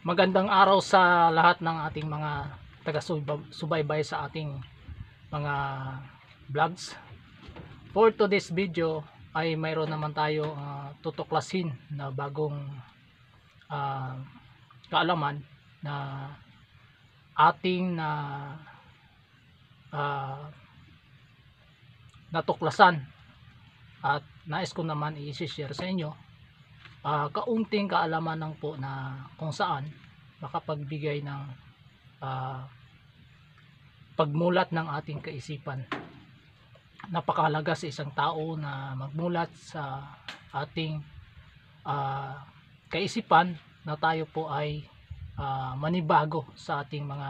Magandang araw sa lahat ng ating mga taga-subaybay sa ating mga vlogs. For today's video ay mayroon naman tayo tutuklasin na bagong ah, kaalaman na ating ah, natuklasan at nais ko naman i-share sa inyo kaunting kaalaman lang po na kung saan makapagbigay ng pagmulat ng ating kaisipan. Napakahalaga sa isang tao na magmulat sa ating kaisipan na tayo po ay manibago sa ating mga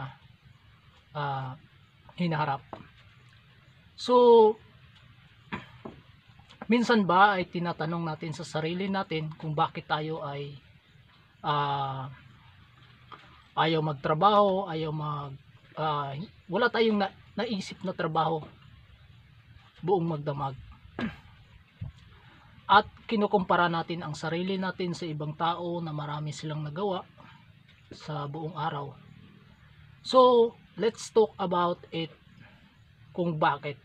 hinaharap. So minsan ba ay tinatanong natin sa sarili natin kung bakit tayo ay ayaw magtrabaho, wala tayong naisip na trabaho buong magdamag. At kinukumpara natin ang sarili natin sa ibang tao na marami silang nagawa sa buong araw. So, let's talk about it kung bakit.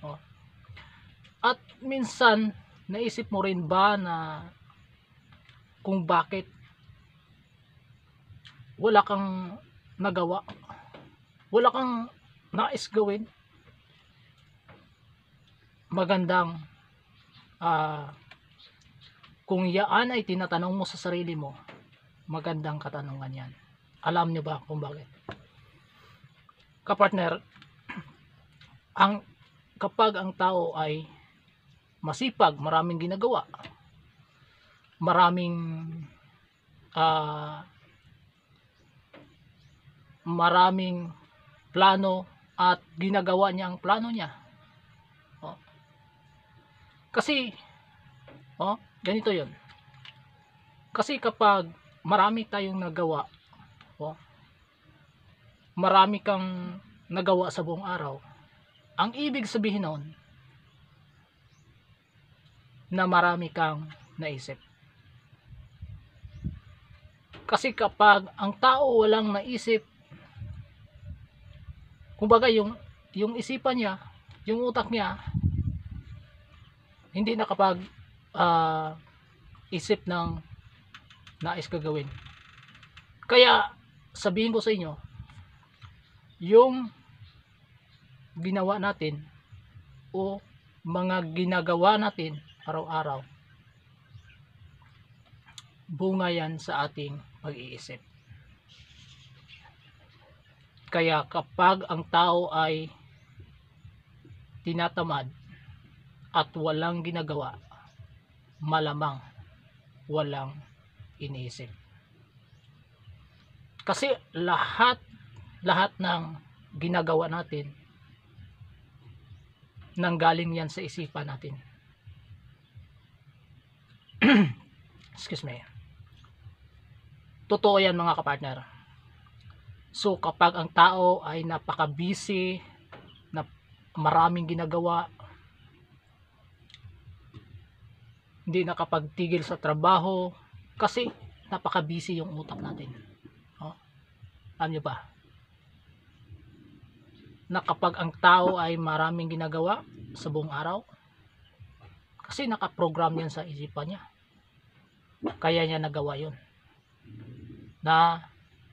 At minsan, naisip mo rin ba na kung bakit wala kang nagawa, wala kang nais gawin? Magandang kung yaan ay tinatanong mo sa sarili mo, magandang katanungan yan. Alam nyo ba kung bakit? Kapartner, kapag ang tao ay masipag, maraming ginagawa, maraming plano at ginagawa niya ang plano niya. Kasi ganito 'yon. Kasi kapag marami tayong nagawa, marami kang nagawa sa buong araw, ang ibig sabihin noon na marami kang naisip. Kasi kapag ang tao walang naisip, kumbaga yung isipan niya, yung utak niya hindi nakapag isip ng nais gagawin. Kaya sabihin ko sa inyo, yung ginawa natin o mga ginagawa natin araw-araw, bunga yan sa ating pag-iisip. Kaya kapag ang tao ay tinatamad at walang ginagawa, malamang walang iniisip. Kasi lahat ng ginagawa natin nanggaling yan sa isipan natin. Excuse me. Totoo yan mga kapartner. So kapag ang tao ay napaka-busy, na maraming ginagawa, hindi nakapagtigil sa trabaho kasi napaka-busy yung utak natin. Alam nyo ba na kapag ang tao ay maraming ginagawa sa buong araw, kasi nakaprogram yan sa isipan niya, kaya niya nagawa yun na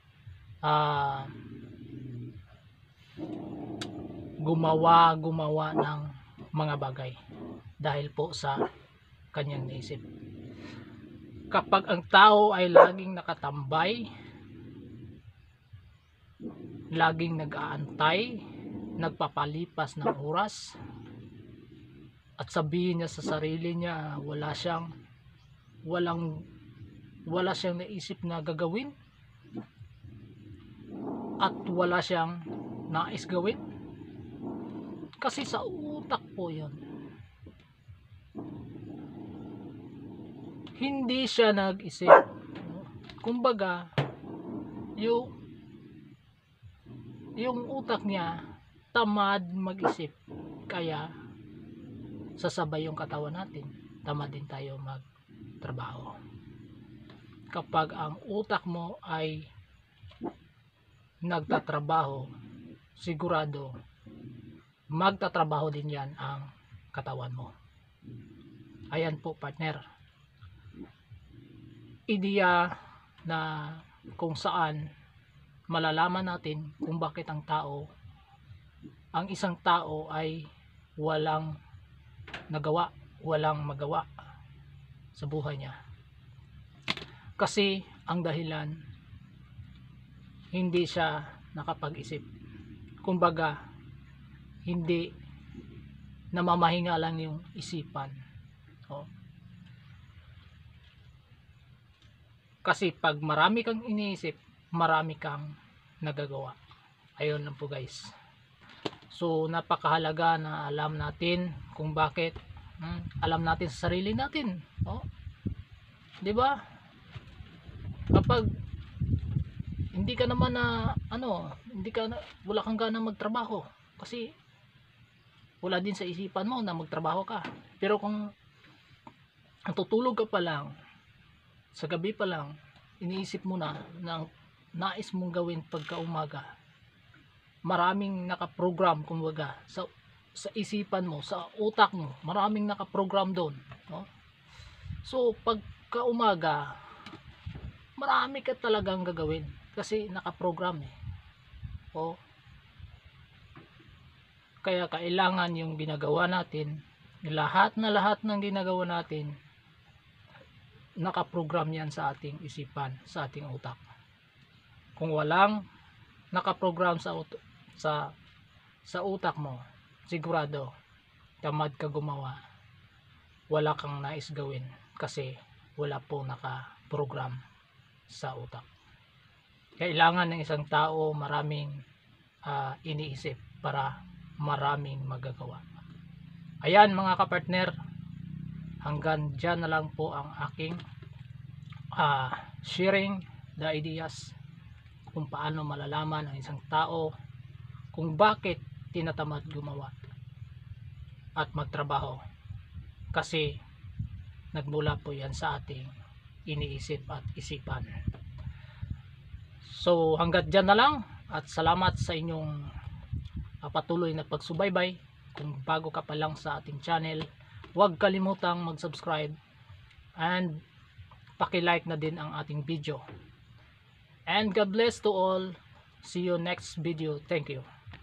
gumawa ng mga bagay dahil po sa kanyang naisip. Kapag ang tao ay laging nakatambay, laging nag-aantay, nagpapalipas ng oras, at sabihin niya sa sarili niya wala siyang naisip na gagawin at wala siyang nais gawin, kasi sa utak po yun. Hindi siya nag-isip. Kumbaga yung utak niya tamad mag-isip, kaya sasabay yung katawan natin, tamad din tayo magtrabaho. Kapag ang utak mo ay nagtatrabaho, sigurado magtatrabaho din yan ang katawan mo. Ayan po partner, ideya na kung saan malalaman natin kung bakit ang isang tao ay walang nagawa, walang magawa sa buhay niya. Kasi ang dahilan, hindi siya nakapag-isip. Kumbaga, hindi namamahinga lang yung isipan. Kasi pag marami kang iniisip, marami kang nagagawa. Ayun lang po guys. So napakahalaga na alam natin kung bakit, alam natin sa sarili natin, 'di ba? Kapag hindi ka naman na wala kang gana magtrabaho kasi wala din sa isipan mo na magtrabaho ka. Pero kung natutulog ka pa lang, sa gabi pa lang, iniisip mo na ng nais mong gawin pagka umaga, maraming nakaprogram kumbaga sa isipan mo, sa utak mo, maraming nakaprogram doon, So pagka umaga, marami ka talagang gagawin kasi nakaprogram Kaya kailangan yung ginagawa natin, lahat ng ginagawa natin, nakaprogram yan sa ating isipan, sa ating utak. Kung walang nakaprogram sa utak mo, sigurado tamad ka gumawa, wala kang nais gawin kasi wala po nakaprogram sa utak. Kailangan ng isang tao maraming iniisip para maraming magagawa. Ayan mga kapartner, hanggang dyan na lang po ang aking sharing the ideas kung paano malalaman ang isang tao kung bakit tinatamad gumawa at magtrabaho, kasi nagmula po yan sa ating iniisip at isipan. So hanggang dyan na lang, at salamat sa inyong patuloy na pagsubaybay. Kung bago ka pa lang sa ating channel, huwag kalimutang mag-subscribe and paki-like na din ang ating video. And God bless to all. See you next video. Thank you.